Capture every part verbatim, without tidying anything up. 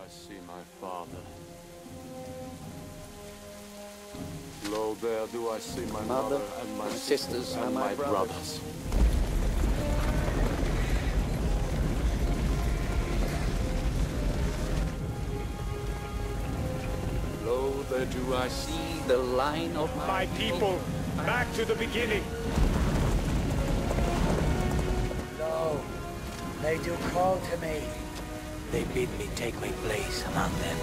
I see my father. Lo, there do I see my mother, Mother and my and sisters, sisters and, and my my brothers. brothers. Lo, there do I see the line of my, My people, back to the beginning. Lo, they do call to me. They bid me take my place among them.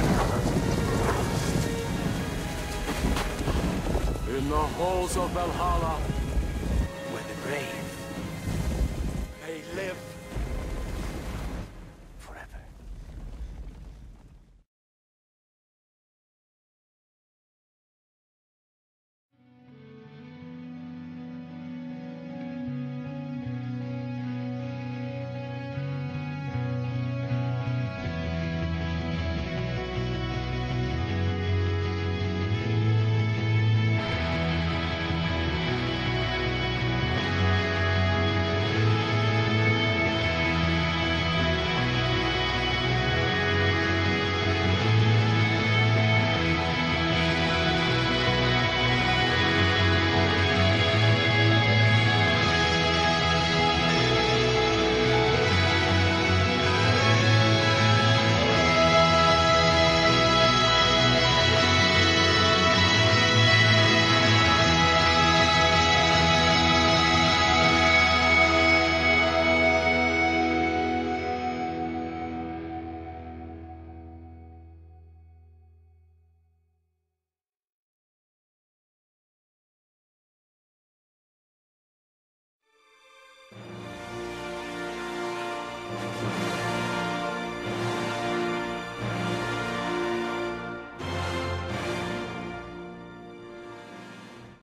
in the halls of Valhalla, Where the brave may live. forever. Thank you.